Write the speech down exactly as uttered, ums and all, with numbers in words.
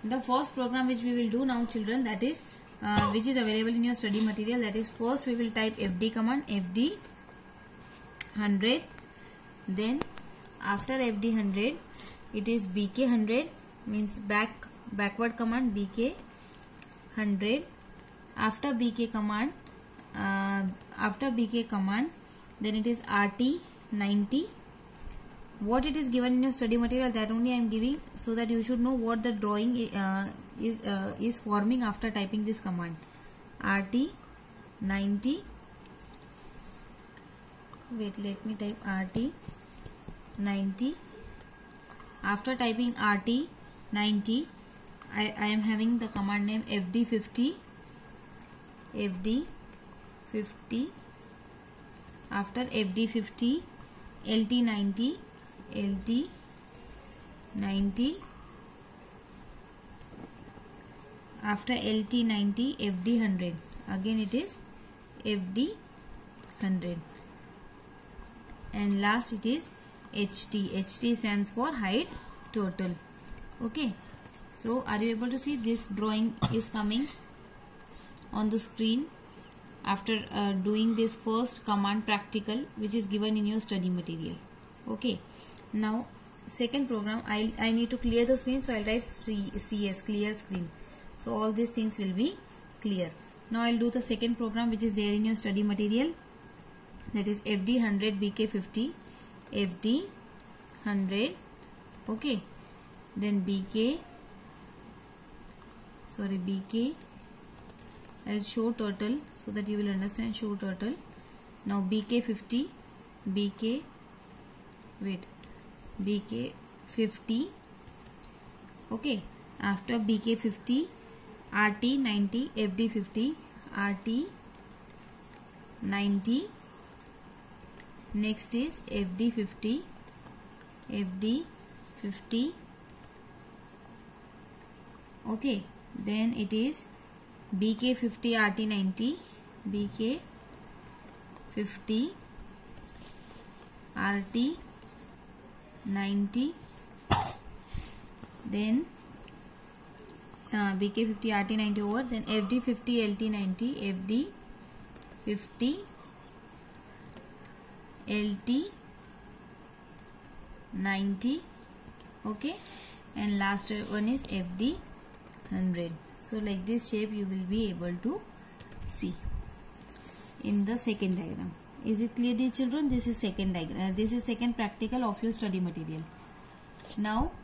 The first program which we will do now, children, that is uh, which is available in your study material, that is first we will type F D command, F D one hundred. Then after F D one hundred it is B K one hundred, means back backward command, B K one hundred. After B K command, uh, after B K command, then it is R T ninety. What it is given in your study material, that only I am giving, so that you should know what the drawing uh, is uh, is forming after typing this command. R T ninety. Wait, let me type R T ninety. After typing R T ninety, I, I am having the command name F D fifty. F D fifty. After F D fifty, L T ninety. L T ninety. After L T ninety, F D one hundred. Again it is F D one hundred. And last it is H T. H T stands for height total. Okay. So are you able to see this drawing is coming on the screen after uh, doing this first command practical which is given in your study material. Okay. Now second program, I I need to clear the screen, so I'll write C S, clear screen. So all these things will be clear. Now I'll do the second program which is there in your study material, that is F D one hundred, B K fifty, F D one hundred. Okay, then B K, sorry B K, I'll show turtle so that you will understand. Show turtle. Now B K fifty, B K, wait, B K fifty. Okay, after B K fifty, R T ninety, F D fifty, R T ninety. Next is F D fifty, F D fifty. Okay, then it is B K fifty, R T ninety, B K fifty, R T ninety. Then uh, B K fifty, R T ninety over, then F D fifty, L T ninety, F D fifty, L T ninety. Okay, and last one is F D one hundred. So like this shape you will be able to see in the second diagram. Is it clear, dear children? This is second diagram. Uh, this is second practical of your study material. Now